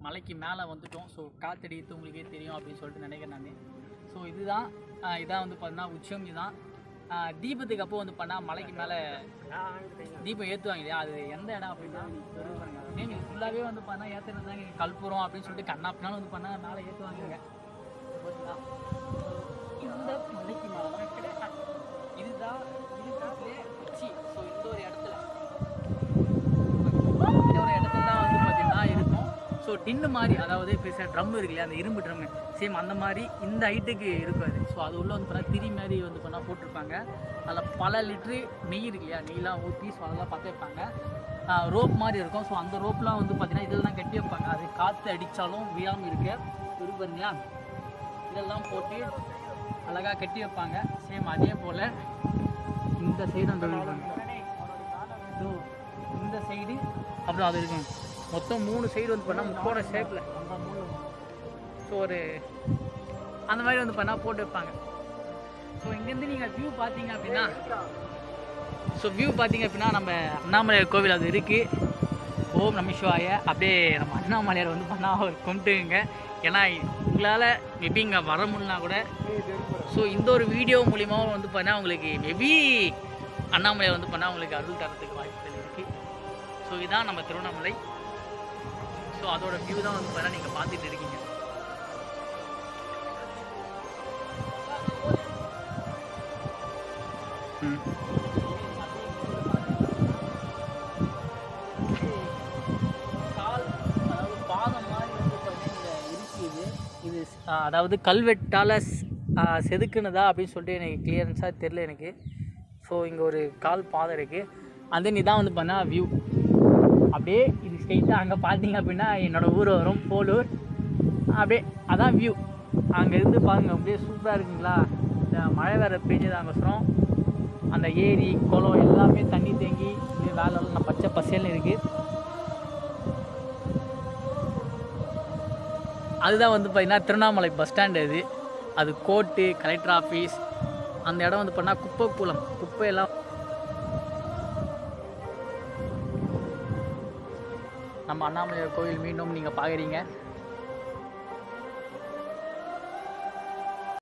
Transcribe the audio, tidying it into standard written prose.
மலைக்கு மேலே வந்துட்டோம். ஸோ காற்றடித்து உங்களுக்கே தெரியும் அப்படின்னு சொல்லிட்டு நினைக்கிறேன் நான். ஸோ இதான் வந்து பார்த்தீங்கன்னா உச்சம். இதுதான் தீபத்துக்கு அப்போ வந்து பண்ணால் மலைக்கு மேலே தீபம் ஏற்றுவாங்க இல்லையா, அது எந்த இடம் அப்படின்னா நீங்கள் ஃபுல்லாகவே வந்து பண்ணால் ஏற்றுறது தான் கல்புரம் அப்படின்னு சொல்லிட்டு கண்ணாப்பினாலும் வந்து பண்ணால் மேலே ஏற்றுவாங்க. இந்த மலைக்கு மேலே தான் கிடையாது, இதுதான் உச்சி. ஸோ இந்த ஒரு இடத்துல தான் வந்து பார்த்தீங்கன்னா இருக்கும். ஸோ டின்னு மாதிரி, அதாவது பெருசாக ட்ரம் இருக்கு இல்லையா, அந்த இரும்பு ட்ரம்மு சேம் அந்த மாதிரி இந்த ஹைட்டுக்கு இருக்கும் அது. ஸோ அது உள்ளே வந்து பண்ணால் திரி மாதிரி வந்து பண்ணால் போட்டிருப்பாங்க. அதில் பல லிட்ரு நெய் இருக்கு இல்லையா, நெய்லாம் ஊற்றி ஸோ அதெல்லாம் பார்த்து வைப்பாங்க. ரோப் மாதிரி இருக்கும். ஸோ அந்த ரோப்லாம் வந்து பார்த்தீங்கன்னா இதெல்லாம் கட்டி வைப்பாங்க. அது காற்று அடித்தாலும் விழாமல் இருப்பாருங்களா, இதெல்லாம் போட்டு அழகாக கட்டி வைப்பாங்க. சேம் அதே போல் இந்த சைடு அந்த ஸோ இந்த சைடு அப்புறம் அது இருக்கும். மொத்தம் 3 சைடு வந்து பண்ணால் முக்கோண ஷேப்பில் ஸோ ஒரு அந்த மாதிரி வந்து பண்ணால் போட்டு வைப்பாங்க. ஸோ இங்கேருந்து நீங்கள் வியூ பார்த்தீங்க அப்படின்னா நம்ம அண்ணாமலையார் கோவில் அது இருக்குது. ஓம் நம சிவாய. அப்படியே நம்ம அண்ணாமலையார் வந்து பண்ணால் அவர் கொண்டுங்க. ஏன்னா உங்களால் மேபி இங்கே வர முடியலனா கூட ஸோ இந்த ஒரு வீடியோ மூலியமாக வந்து பண்ணால் உங்களுக்கு மேபி அண்ணாமலையார் வந்து பண்ணால் உங்களுக்கு அருள் தரத்துக்கு வாய்ப்புகள் இருக்குது. ஸோ இதுதான் நம்ம திருவண்ணாமலை. ஸோ அதோட வியூ தான் வந்து பண்ணால் நீங்கள் பார்த்துட்டு இருக்கீங்க. இது அதாவது கல்வெட்டால் செதுக்குனதா அப்படின்னு சொல்லிட்டு எனக்கு கிளியரன்ஸாக தெரில எனக்கு. ஸோ இங்கே ஒரு கால் பாதை இருக்குது. அந்த இதான் வந்து பண்ணால் வியூ அப்படியே இது ஸ்ட்ரெயிட்டாக அங்கே பார்த்தீங்க அப்படின்னா என்னோடய ஊர் வரும், போலூர். அப்படியே அதான் வியூ. அங்கேருந்து பாருங்கள், அப்படியே சூப்பராக இருக்குங்களா. இந்த மழை வேறு பெஞ்சதாங்கோசரம் அந்த ஏரி குளம் எல்லாமே தண்ணி தேங்கி அப்படியே வேலைலாம் நான் பச்சை பசேல்னு இருக்குது. அதுதான் வந்து பார்த்திங்கன்னா திருவண்ணாமலை பஸ் ஸ்டாண்டு. அது கோர்ட்டு, கலெக்டர் ஆஃபீஸ், அந்த இடம் வந்து பண்ணால் குப்பைக்கூலம், குப்பையெல்லாம். நம்ம அண்ணாமலையார் கோவில் மீண்டும் நீங்கள் பார்க்குறீங்க.